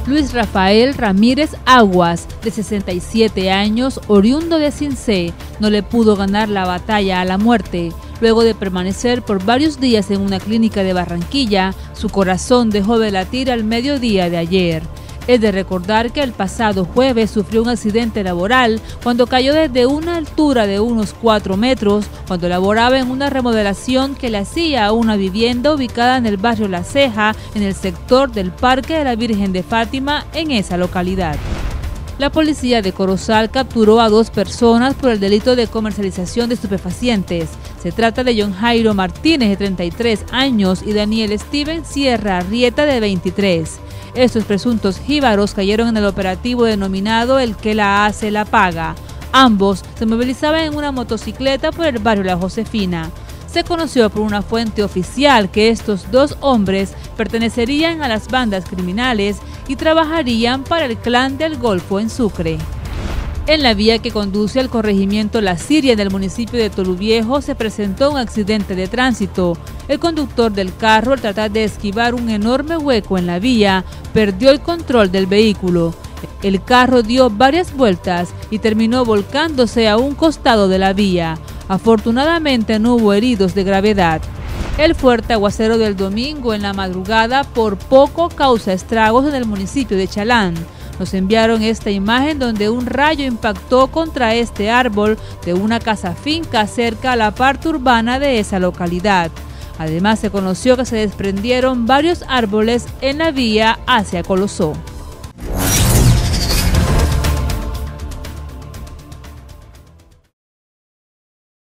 Luis Rafael Ramírez Aguas, de 67 años, oriundo de Cincé, no le pudo ganar la batalla a la muerte. Luego de permanecer por varios días en una clínica de Barranquilla, su corazón dejó de latir al mediodía de ayer. Es de recordar que el pasado jueves sufrió un accidente laboral cuando cayó desde una altura de unos 4 metros cuando laboraba en una remodelación que le hacía a una vivienda ubicada en el barrio La Ceja, en el sector del Parque de la Virgen de Fátima, en esa localidad. La policía de Corozal capturó a 2 personas por el delito de comercialización de estupefacientes. Se trata de John Jairo Martínez, de 33 años, y Daniel Steven Sierra Arrieta, de 23. Estos presuntos jíbaros cayeron en el operativo denominado El que la hace la paga. Ambos se movilizaban en una motocicleta por el barrio La Josefina. Se conoció por una fuente oficial que estos 2 hombres pertenecerían a las bandas criminales y trabajarían para el Clan del Golfo en Sucre. En la vía que conduce al corregimiento La Siria del municipio de Toluviejo se presentó un accidente de tránsito. El conductor del carro, al tratar de esquivar un enorme hueco en la vía, perdió el control del vehículo. El carro dio varias vueltas y terminó volcándose a un costado de la vía. Afortunadamente no hubo heridos de gravedad. El fuerte aguacero del domingo en la madrugada por poco causa estragos en el municipio de Chalán. Nos enviaron esta imagen donde un rayo impactó contra este árbol de una casa finca cerca a la parte urbana de esa localidad. Además se conoció que se desprendieron varios árboles en la vía hacia Colosó.